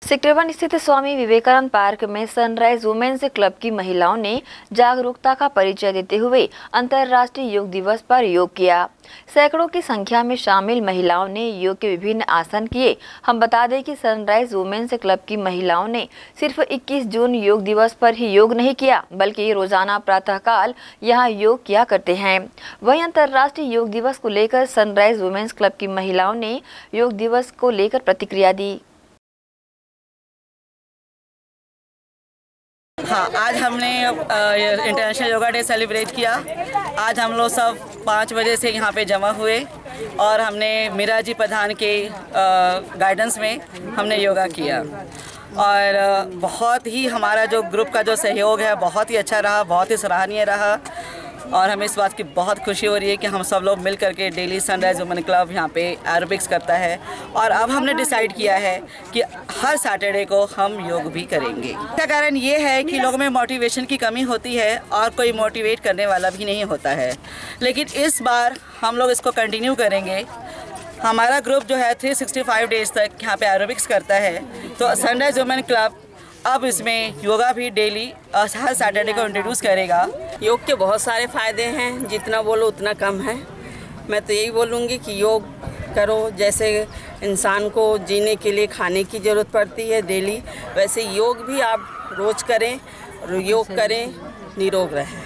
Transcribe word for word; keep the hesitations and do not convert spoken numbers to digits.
Sector one स्थित Swami Vivekananda park में sunrise women's club की महिलाओं ने जागरूकता का परिचय देते हुए अंतर्राष्ट्रीय योग दिवस पर योग किया। सैकड़ों की संख्या में शामिल महिलाओं ने योग के विभिन्न आसन किए। हम बता दें कि सनराइज वुमेन्स क्लब की महिलाओं ने सिर्फ इक्कीस जून योग दिवस पर ही योग नहीं किया, बल्कि रोजाना प्रातःकाल यहां योग किया करते हैं। वहीं अंतर्राष्ट्रीय योग दिवस को लेकर सनराइज वुमेन्स क्लब की महिलाओं ने योग दिवस को लेकर प्रतिक्रिया दी। हाँ, आज हमने इंटरनेशनल योगा डे सेलिब्रेट किया। आज हम लोग सब पाँच बजे से यहाँ पे जमा हुए और हमने मीरा जी प्रधान के गाइडेंस में हमने योगा किया और बहुत ही हमारा जो ग्रुप का जो सहयोग है बहुत ही अच्छा रहा, बहुत ही सराहनीय रहा और हमें इस बात की बहुत खुशी हो रही है कि हम सब लोग मिल करके डेली सनराइज वुमेन क्लब यहाँ पे एरोबिक्स करता है और अब हमने डिसाइड किया है कि हर सैटरडे को हम योग भी करेंगे। इसका कारण ये है कि लोगों में मोटिवेशन की कमी होती है और कोई मोटिवेट करने वाला भी नहीं होता है, लेकिन इस बार हम लोग इसको कंटिन्यू करेंगे। हमारा ग्रुप जो है थ्री सिक्सटी फाइव डेज तक यहाँ पे एरोबिक्स करता है, तो सनराइज वुमेन क्लब अब इसमें योगा भी डेली हर सैटरडे को इंट्रोड्यूस करेगा। योग के बहुत सारे फ़ायदे हैं, जितना बोलो उतना कम है। मैं तो यही बोलूँगी कि योग करो। जैसे इंसान को जीने के लिए खाने की ज़रूरत पड़ती है डेली, वैसे योग भी आप रोज़ करें और योग करें, निरोग रहें।